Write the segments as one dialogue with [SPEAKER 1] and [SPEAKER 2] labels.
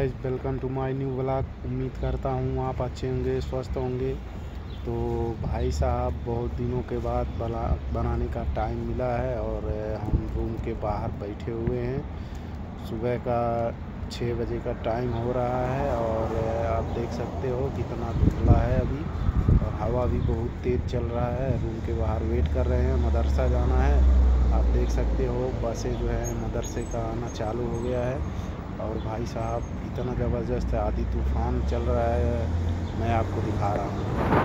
[SPEAKER 1] Guys, welcome to my new vlog. उम्मीद करता हूँ आप अच्छे होंगे, स्वस्थ होंगे। तो भाई साहब, बहुत दिनों के बाद बनाने का टाइम मिला है और हम रूम के बाहर बैठे हुए हैं। सुबह का 6 बजे का टाइम हो रहा है और आप देख सकते हो कितना धुंधला है अभी, और हवा भी बहुत तेज़ चल रहा है। रूम के बाहर वेट कर रहे हैं, मदरसा जाना है। आप देख सकते हो बसें जो है मदरसे का आना चालू हो गया है। और भाई साहब, इतना ज़बरदस्त आंधी तूफान चल रहा है, मैं आपको दिखा रहा हूँ।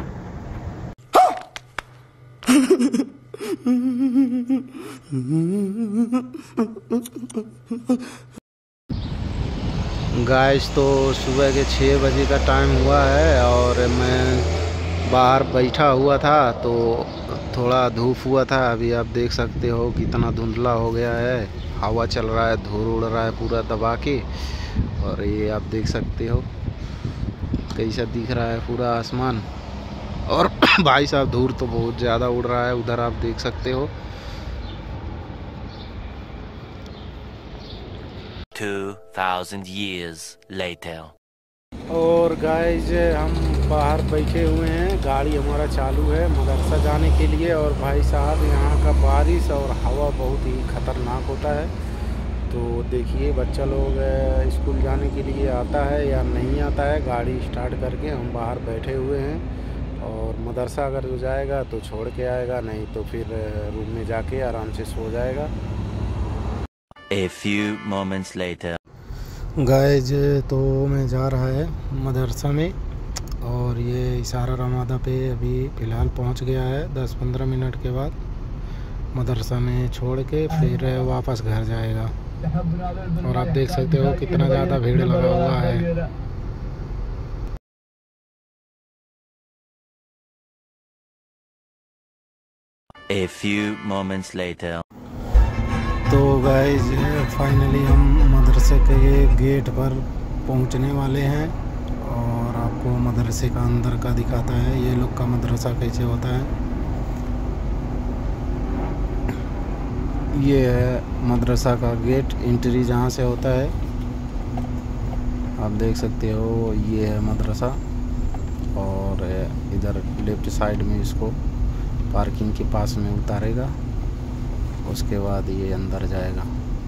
[SPEAKER 1] गाइस, तो सुबह के 6 बजे का टाइम हुआ है और मैं बाहर बैठा हुआ था तो थोड़ा धूप हुआ था। अभी आप देख सकते हो कितना धुंधला हो गया है, हवा चल रहा है, धूल उड़ रहा है पूरा दबा के। और ये आप देख सकते हो कैसा दिख रहा है पूरा आसमान। और भाई साहब, धूल तो बहुत ज़्यादा उड़ रहा है, उधर आप देख सकते हो।
[SPEAKER 2] 2000 years later.
[SPEAKER 1] और गाइस, हम बाहर बैठे हुए हैं, गाड़ी हमारा चालू है मदरसा जाने के लिए। और भाई साहब, यहाँ का बारिश और हवा बहुत ही ख़तरनाक होता है। तो देखिए, बच्चा लोग स्कूल जाने के लिए आता है या नहीं आता है, गाड़ी स्टार्ट करके हम बाहर बैठे हुए हैं। और मदरसा अगर जो जाएगा तो छोड़ के आएगा, नहीं तो फिर रूम में जाके आराम से सो जाएगा।
[SPEAKER 2] A few moments later.
[SPEAKER 1] Guys, तो मैं जा रहा है मदरसा में और ये इशारा रमादा पे अभी फ़िलहाल पहुंच गया है। 10-15 मिनट के बाद मदरसा में छोड़ के फिर वापस घर जाएगा। और आप देख सकते हो कितना ज़्यादा भीड़ लगा हुआ है।
[SPEAKER 2] A few moments later.
[SPEAKER 1] तो गाइस, फाइनली हम मदरसे के गेट पर पहुंचने वाले हैं और आपको मदरसे का अंदर का दिखाता है, ये लोग का मदरसा कैसे होता है। ये है मदरसा का गेट, एंट्री जहाँ से होता है। आप देख सकते हो ये है मदरसा। और इधर लेफ्ट साइड में इसको पार्किंग के पास में उतारेगा, उसके बाद ये अंदर जाएगा।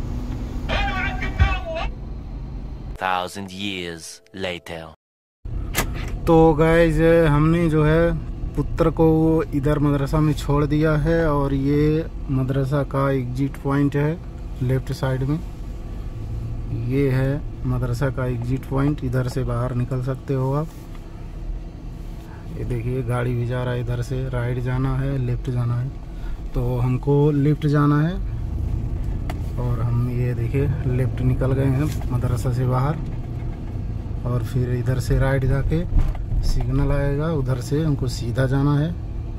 [SPEAKER 2] 1000 years later.
[SPEAKER 1] तो गाइस, हमने जो है पुत्र को इधर मदरसा में छोड़ दिया है और ये मदरसा का एग्जिट पॉइंट है लेफ्ट साइड में। ये है मदरसा का एग्जिट पॉइंट, इधर से बाहर निकल सकते हो आप। ये देखिए, गाड़ी भी जा रहा है इधर से। राइट जाना है, लेफ्ट जाना है, तो हमको लेफ्ट जाना है। और हम ये देखिए लेफ्ट निकल गए हैं मदरसा से बाहर। और फिर इधर से राइट जाके सिग्नल आएगा, उधर से हमको सीधा जाना है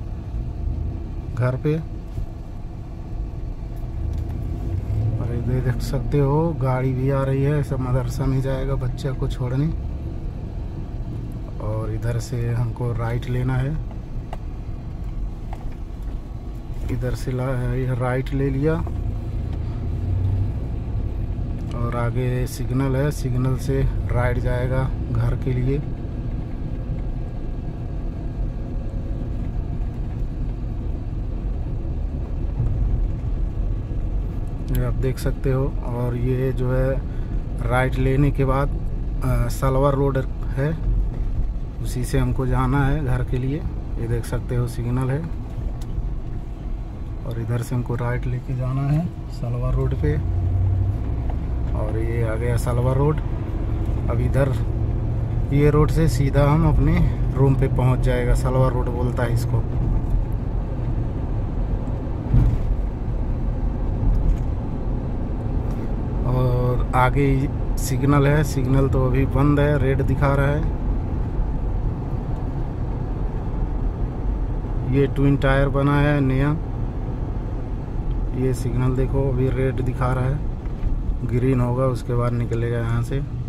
[SPEAKER 1] घर पे। और इधर देख सकते हो गाड़ी भी आ रही है, सब मदरसा में जाएगा बच्चा को छोड़ने। और इधर से हमको राइट लेना है, इधर से राइट ले लिया। और आगे सिग्नल है, सिग्नल से राइट जाएगा घर के लिए। ये आप देख सकते हो। और ये जो है राइट लेने के बाद सलवर रोड है, उसी से हमको जाना है घर के लिए। ये देख सकते हो सिग्नल है। और इधर से हमको राइट लेके जाना है सलवर रोड पे। और ये आ गया सलवर रोड। अब इधर ये रोड से सीधा हम अपने रूम पे पहुंच जाएगा। सलवर रोड बोलता है इसको। और आगे सिग्नल है, सिग्नल तो अभी बंद है, रेड दिखा रहा है। ये ट्विन टायर बना है नया। ये सिग्नल देखो, अभी रेड दिखा रहा है, ग्रीन होगा उसके बाद निकलेगा यहाँ से।